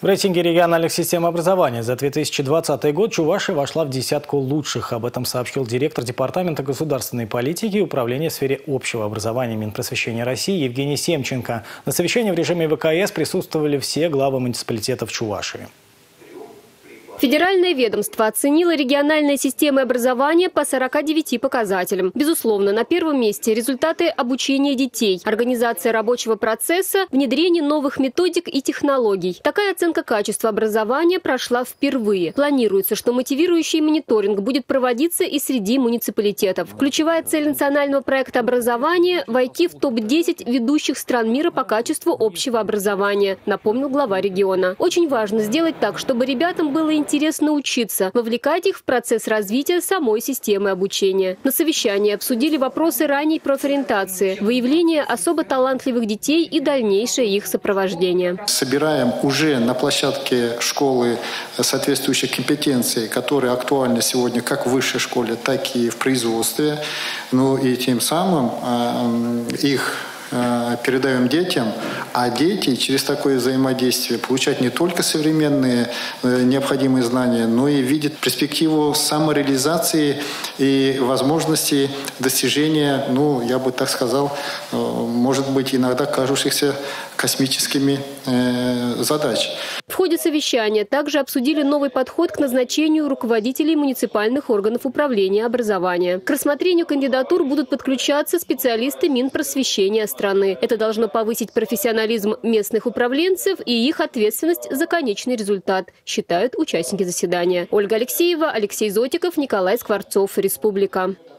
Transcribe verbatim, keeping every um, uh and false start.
В рейтинге региональных систем образования за две тысячи двадцатый год Чувашия вошла в десятку лучших. Об этом сообщил директор Департамента государственной политики и управления в сфере общего образования Минпросвещения России Евгений Семченко. На совещании в режиме вэ ка эс присутствовали все главы муниципалитетов Чувашии. Федеральное ведомство оценило региональные системы образования по сорока девяти показателям. Безусловно, на первом месте результаты обучения детей, организация рабочего процесса, внедрение новых методик и технологий. Такая оценка качества образования прошла впервые. Планируется, что мотивирующий мониторинг будет проводиться и среди муниципалитетов. Ключевая цель национального проекта образования – войти в топ десять ведущих стран мира по качеству общего образования, напомнил глава региона. Очень важно сделать так, чтобы ребятам было интересно Интересно учиться, вовлекать их в процесс развития самой системы обучения. На совещании обсудили вопросы ранней профориентации, выявления особо талантливых детей и дальнейшее их сопровождение. Собираем уже на площадке школы соответствующие компетенции, которые актуальны сегодня как в высшей школе, так и в производстве. Ну и тем самым э, их передаем детям, а дети через такое взаимодействие получают не только современные необходимые знания, но и видят перспективу самореализации и возможности достижения, ну, я бы так сказал, может быть, иногда кажущихся космическими э, задач. В ходе совещания также обсудили новый подход к назначению руководителей муниципальных органов управления образования. К рассмотрению кандидатур будут подключаться специалисты Минпросвещения страны. Это должно повысить профессионализм местных управленцев и их ответственность за конечный результат, считают участники заседания. Ольга Алексеева, Алексей Зотиков, Николай Скворцов, Республика.